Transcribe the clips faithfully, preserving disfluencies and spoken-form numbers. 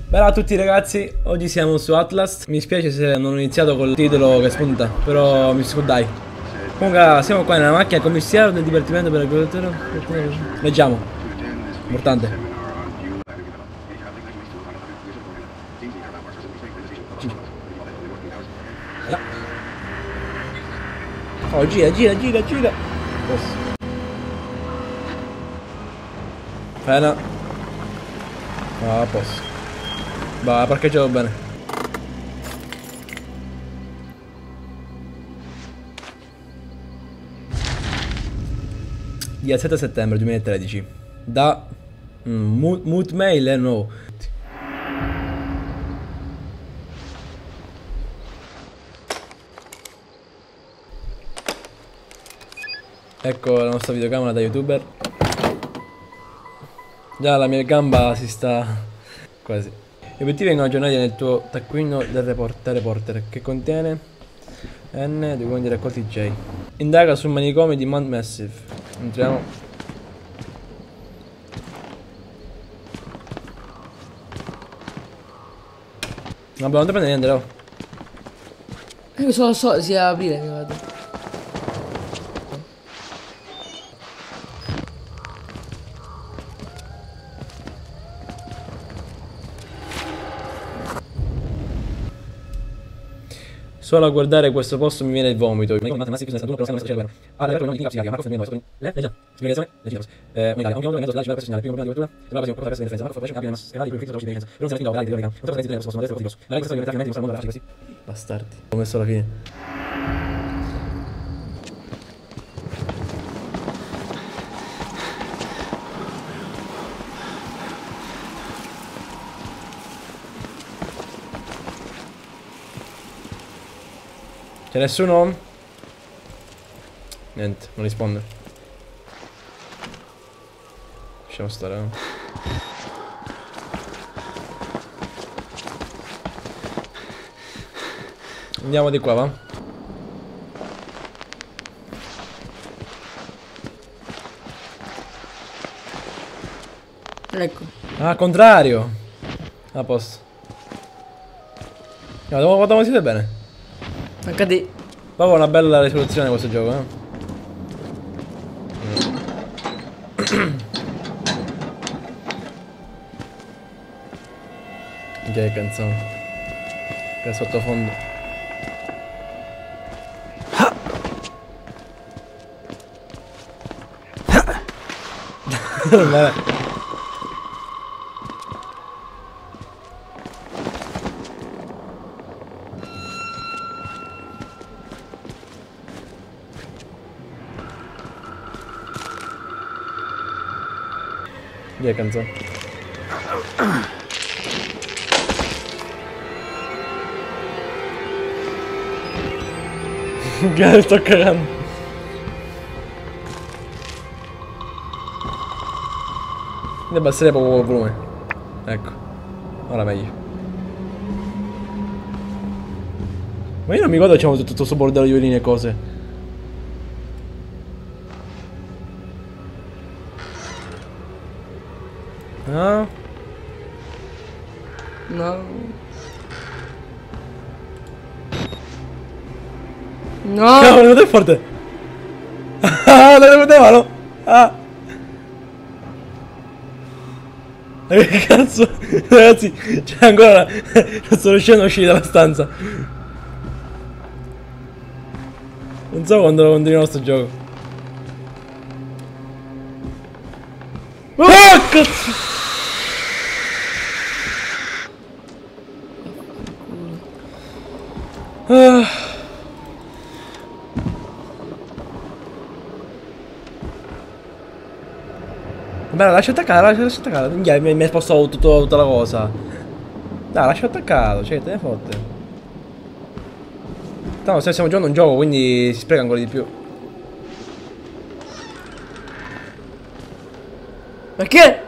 Bella a tutti ragazzi, oggi siamo su Atlas. Mi spiace se non ho iniziato col titolo che spunta, però mi scudai. Comunque siamo qua nella macchina commissario del dipartimento per l'agricoltura. Leggiamo. Importante. Oh, gira, gira, gira, gira. Frena. Ah, posso. Va, parcheggiato bene. diciassette settembre duemilatredici. Da mm, Mood Mail, eh, no. Ecco la nostra videocamera da youtuber. Già la mia gamba si sta quasi. Gli obiettivi vengono aggiornati nel tuo taccuino del reporter, reporter che contiene N dei quindi raccolti J. Indaga sul manicomio di Mount Massive. Entriamo. Vabbè, non ti prende niente, no? Io so, so, si aprire mi vado. Solo a guardare questo posto mi viene il vomito. Bastardi. Ho messo alla fine. C'è nessuno? Niente, non risponde. Lasciamo stare. Eh. Andiamo di qua, va? Ecco. Ah, contrario. A posto. No, devo guardare siete bene. Anche a te. Proprio una bella risoluzione questo gioco, eh. Che canzone. Che sottofondo. Vabbè. Che canzone. Che sto cagando. Ne abbasserei proprio il volume. Ecco. Ora meglio. Ma io non mi ricordo che c'è tutto questo bordello di violini e cose. No? No. No. Cavolo, non è forte. Ah, non le potevano. Ah. Che cazzo? Ragazzi, c'è ancora. Non sto riuscendo a uscire dalla stanza. Non so quando lo continuerò sto gioco. Oh, cazzo! Ah. Vabbè, lascia attaccare, lascia attaccare. Minchia, mi, mi è spostato tutto, tutta la cosa. Dai, lascia attaccato, cioè, te ne fotte. Tanto se stiamo giocando un gioco, quindi si spreca ancora di più. Perché?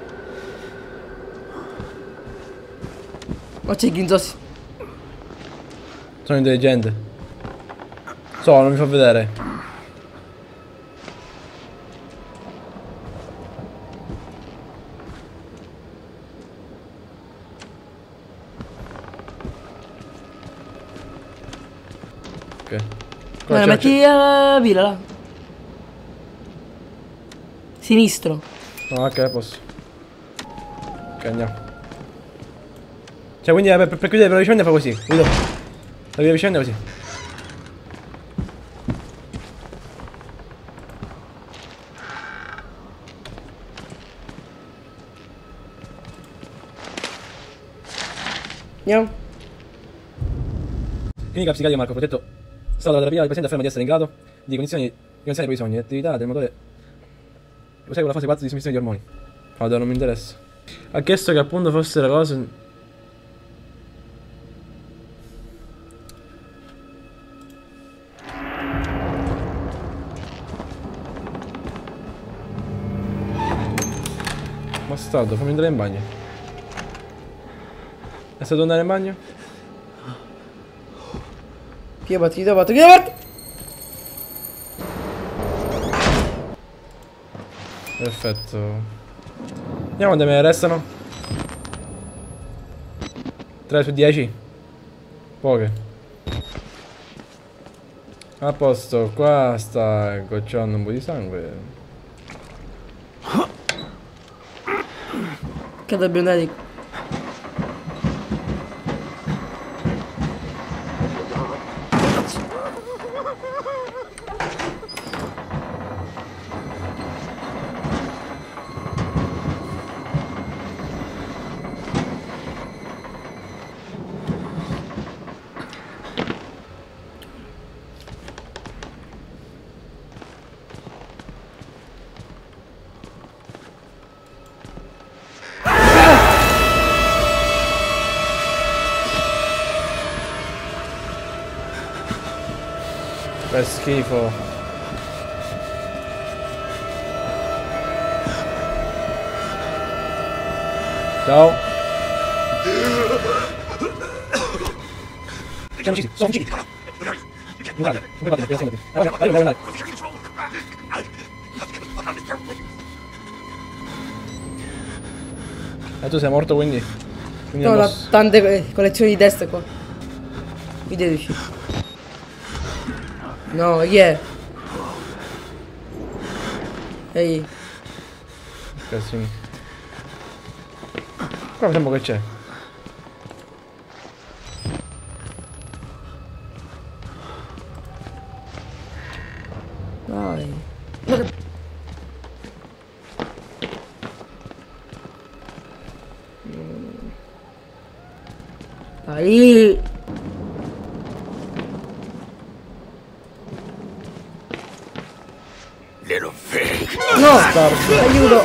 Ma c'è Ginzossi. Sono intelligente. So, non mi fa vedere. Ok. Guarda, metti la villa là. Sinistro. No, ok, posso. Ok, andiamo. Cioè, quindi per, per chiudere la vicenda fa così. Vedo. La via vicenda è così. Andiamo. Clinica psichiatrica Marco, progetto stato della terapia, il paziente afferma di essere in grado di condizioni di condizioni per i bisogni, attività del motore. Segue la fase quattro di dismissione di ormoni. Vado, non mi interessa. Ha chiesto che appunto fosse la cosa. Bastardo, fammi andare in bagno. È stato andare in bagno? Chiudo la porta, chiudo la porta, chiudo la porta. Perfetto. Vediamo quante me ne restano. tre su dieci. Poche. A posto, qua sta gocciando un po' di sangue. Che dobbiamo andare di... Che schifo. Ciao. Siamo uccisi, sono uccisi. Guardate, come fate? Aspetta, aspetta. Vai, vai, vai. E tu sei morto quindi? Quindi No, non no, posso... tante collezioni di teste qua. Vedeteci. No, chi è? Ehi. Casino. Qua sembra che c'è. Dai. Dai. No, aiuto.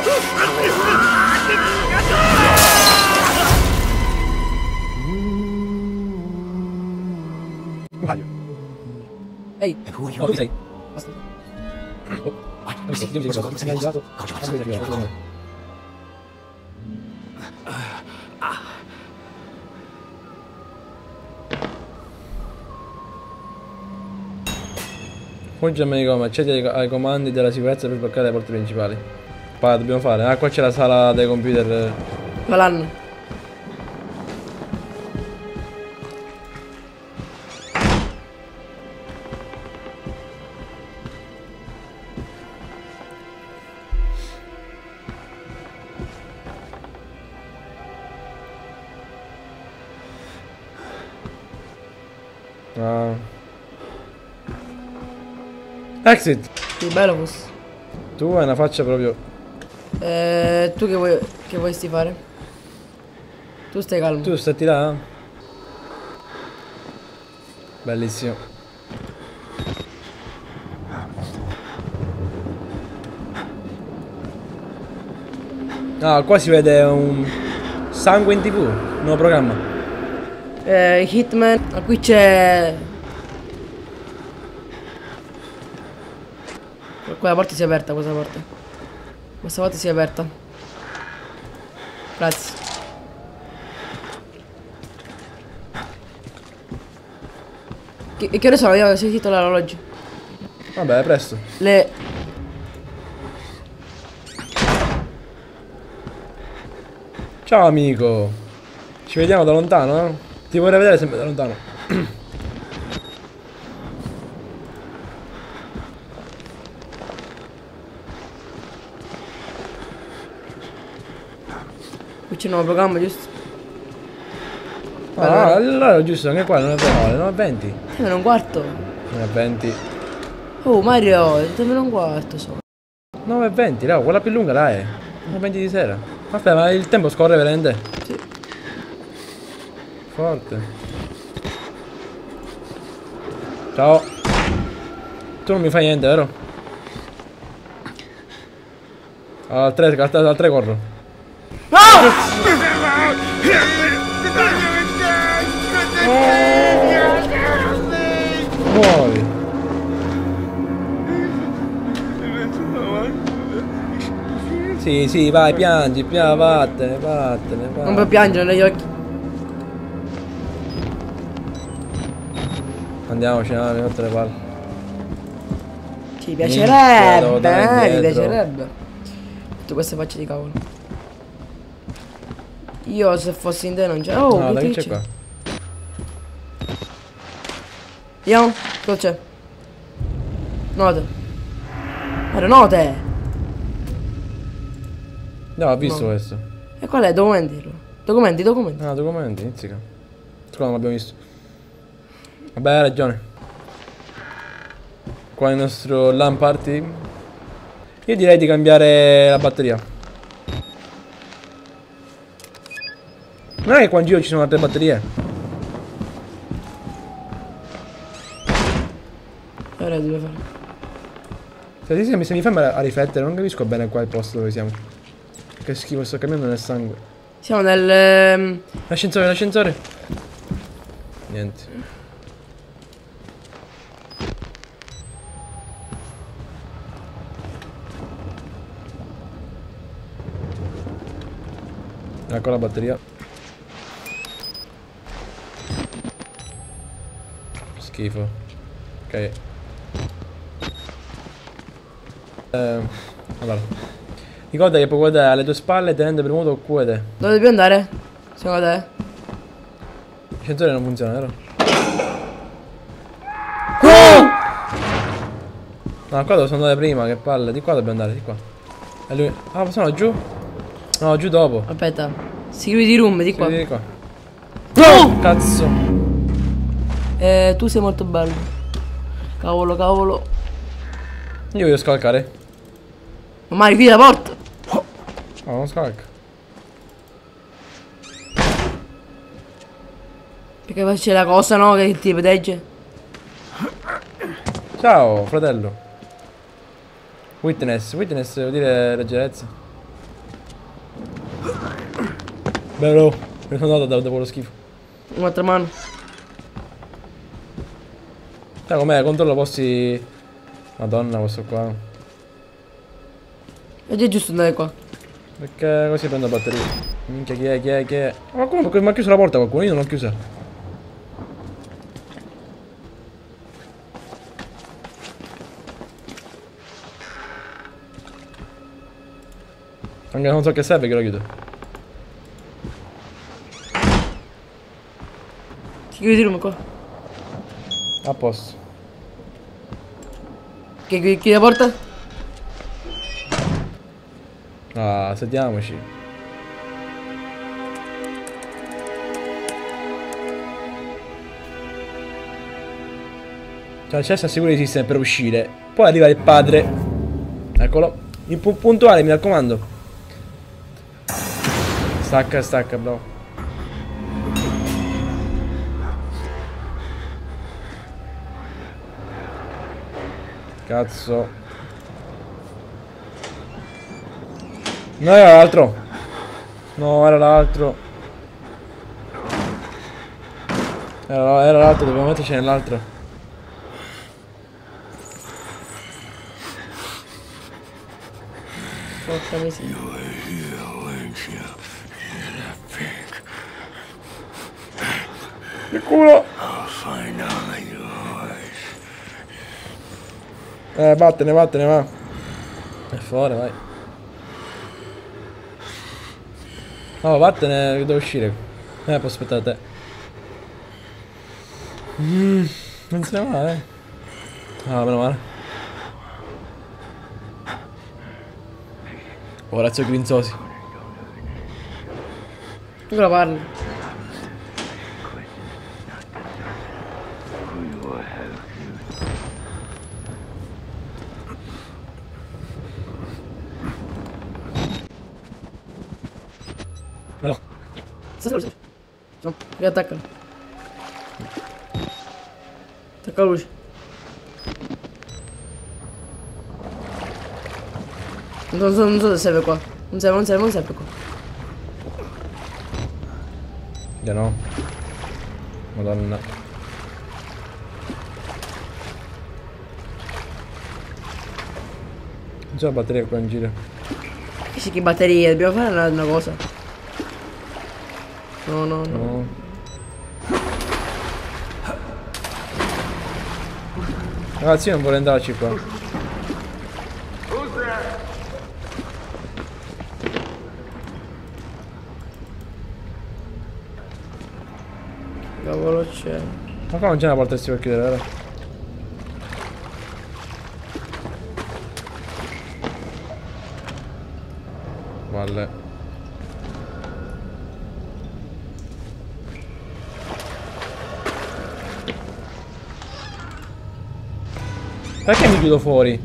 Ehi. Oh, tu sei? Basta. Oh. Dammi sì, dimmi cosa. Mi sei aiutato? Dammi di aiuto. Fuggi al manicomio, accedi ai, ai comandi della sicurezza per sbloccare le porte principali. Poi dobbiamo fare. Ah, qua c'è la sala dei computer. Malan. Ah. Exit! Che bello fosse. Tu hai una faccia proprio. Eh, tu che vuoi che vorresti fare? Tu stai calmo. Tu stai là? Bellissimo. Ah, qua si vede un sangue in tv, un nuovo programma. Eh, Hitman. Ma qui c'è. Quella porta si è aperta, questa porta. Questa porta si è aperta. Grazie. Che, che ore sono? Io ho sentito l'orologio. Vabbè, presto. Le... Ciao amico. Ci vediamo da lontano, eh? Ti vorrei vedere sempre da lontano. Qui c'è un nuovo programma, giusto? Ah, allora giusto, anche qua non è vero, alle nove e venti. Meno un quarto. nove e venti. Oh Mario, meno un quarto solo. nove e venti, là, quella più lunga dai. nove e venti di sera. Vabbè, ma il tempo scorre veramente. Sì. Forte. Ciao. Tu non mi fai niente, vero? Al tre, al tre corro. Muovi. Sì, sì, vai, piangi, piangi, vattene, vattene, vattene. Non puoi piangere negli occhi. Andiamoci, no, mi metto le palle. Ci piacerebbe, Minchia, eh, mi indietro. piacerebbe. Tutte queste facce di cavolo. Io se fossi in te non c'è. Oh, No, dai, che c'è qua. Vediamo, cosa c'è? Note. Era note. No, ho visto No. questo. E qual è? Documenti. Documenti, documenti. Ah, documenti, inizica. Scusa, non l'abbiamo visto. Vabbè, hai ragione. Qua è il nostro LAN party. Io direi di cambiare la batteria. Non è che qua in giro ci sono altre batterie. Ora dove fare? Se, se, mi- se mi fermo a riflettere, non capisco bene qua il posto dove siamo. Che schifo, sto cambiando nel sangue. Siamo nel... ehm, L'ascensore, l'ascensore. Niente. Ecco la batteria. Schifo. Ok. Eh, allora. Ricorda che puoi guardare alle tue spalle tenendo premuto Q ed E. Dove dobbiamo andare? Secondo te? L'ascensore non funziona, vero? Oh! No, qua dove sono andate prima, che palle. Di qua dobbiamo andare, di qua. E lui... Ah, possiamo giù? No, giù dopo. Aspetta. Security room, di qua. Sì, di qua. Oh! Cazzo. Eh, tu sei molto bello. Cavolo, cavolo. Io voglio scalcare. Ma Mario, chiudi la porta. Oh, non scalca. Perché poi c'è la cosa, no? Che ti protegge. Ciao, fratello. Witness. Witness vuol dire leggerezza. Bello. Mi sono andato dopo lo schifo. Un'altra mano. Sai com'è? Controllo posti... Madonna, questo qua. Ed è giusto andare qua. Perché così prendo batteria. Minchia, chi è, chi è, chi è? Ma come? Ma ha chiuso la porta qualcuno? Io non l'ho chiusa. Anche non so che serve che lo chiudo. Security room qua. A posto. Che chiudi, chiudi la porta? Ah, sediamoci. Cioè, c'è sta sicuro esiste per uscire. Poi arriva il padre. Eccolo. Il pu puntuale, mi raccomando. Stacca, stacca, bro. Cazzo. No, era l'altro. No, era l'altro. Era, era l'altro, dobbiamo metterci nell'altro. Porca miseria. Che culo! Eh, vattene, vattene, va. E fuori, vai. No, vattene, che devo uscire. Eh, posso aspettare te. Mm, non se ne va, eh. Ah, meno male. Orazio Grinzosi. Cosa parli? No. Sta solo. No, riattaccalo. Attacca la luce. Non so, non so se serve qua. Non serve, non serve, non serve qua. Ya no. Madonna. Non c'è la batteria qua in giro. Che c'è che batterie, dobbiamo fare una, una cosa. No, no, no. No. Ragazzi, io non vorrei andarci qua. Cavolo c'è. Ma qua non c'è una porta che si può chiudere, vero? Valle. Perché mi chiudo fuori?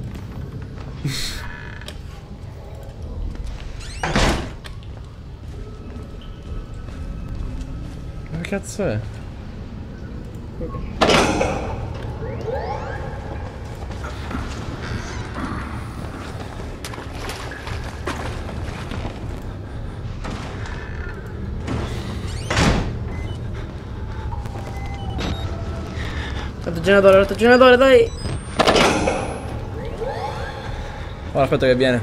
Ma che cazzo è? Tanto generatore, tanto generatore, dai! Oh, aspetta che viene.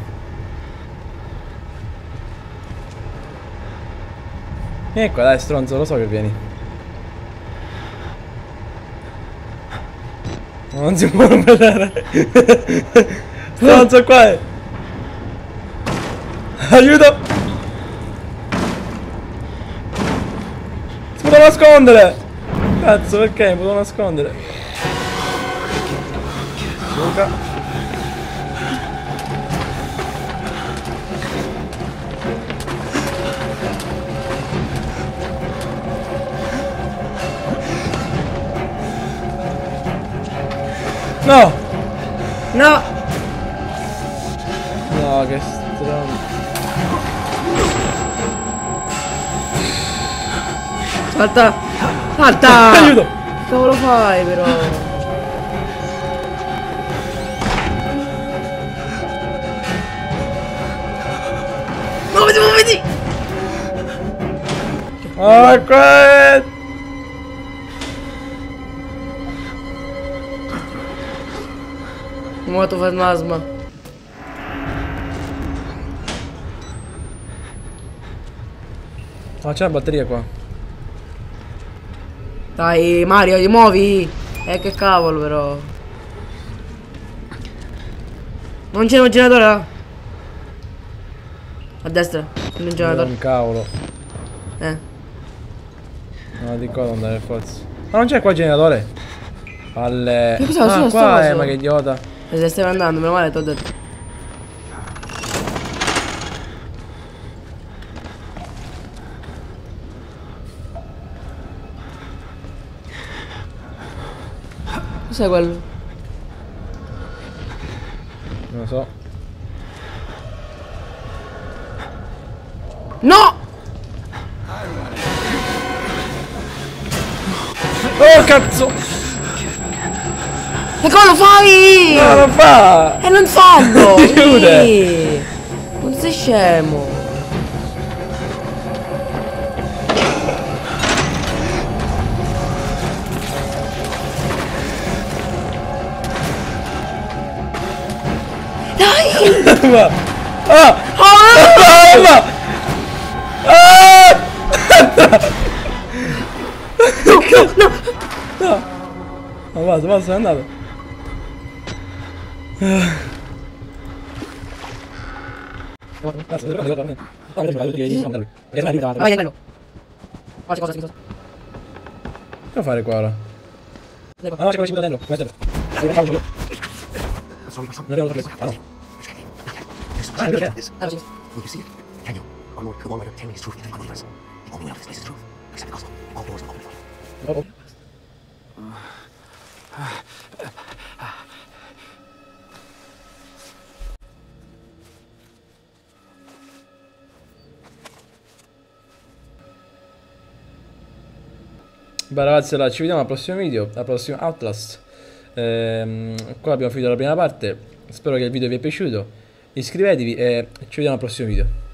Vieni qua, dai stronzo, lo so che vieni. Non si può vedere. Stronzo qua è. Aiuto! Si poteva nascondere! Cazzo, perché mi potevo nascondere? Luca. No! No! No, che stronzo. Salta! Salta! Aiuto! Che cavolo fai però? Muoviti, muoviti! Oh, qua! Muoto fantasma. Oh, c'è la batteria qua. Dai Mario, ti muovi! Eh che cavolo però. Non c'è un generatore là? A destra, c'è un generatore. Un cavolo. Eh. No, di qua devo andare forza. Ma non c'è qua il generatore? Palle. Che cos'è? Ah, Scusa, sta qua è, cosa? ma che idiota. E se stai andando, meno male, ti ho detto. Cos'è quello? Non lo so. No! Oh cazzo! E come lo fai? No, non fa! E non fallo! Chiude! Sì. Non sei scemo! Dai! Ma... Ah! Ah! Ma... Ah! No, no, no! No! Ma basta, basta, è andato. Vai, andiamo. Guarda cosa, cosa. Che fare qua ora? Ah, no, c'è quello che si può dentro. Questo è. Non devo fare. Ah, no. Ah, perché? Allora, sì. Will you see it? Can you? One more, one more, tell me the truth. Come on, Only one of this place is true. Except the castle. All doors are open for you. Oh. Beh ragazzi, allora ci vediamo al prossimo video, al prossimo Outlast. Ehm, qua abbiamo finito la prima parte. Spero che il video vi è piaciuto. Iscrivetevi e ci vediamo al prossimo video.